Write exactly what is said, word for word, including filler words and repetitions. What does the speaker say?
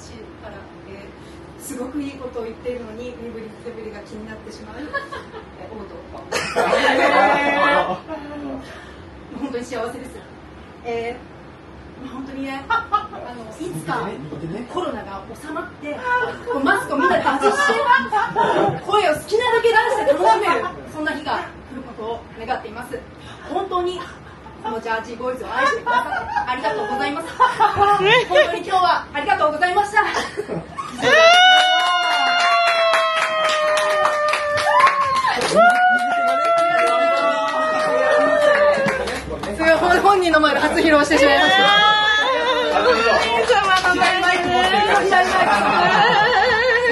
私から、えー、すごくいいことを言っているのに身振り手振りが気になってしまう、えー、王道、えー、本当に幸せです。えー、本当にね、あのいつかコロナが収まってマスクをみんなで外して声を好きなだけ出して楽しめるそんな日が来ることを願っています。本当にこのジャージーボーイズを愛してくださってありがとうございます。本当に今日はありがとうございました。本人の前で初披露してしまいました。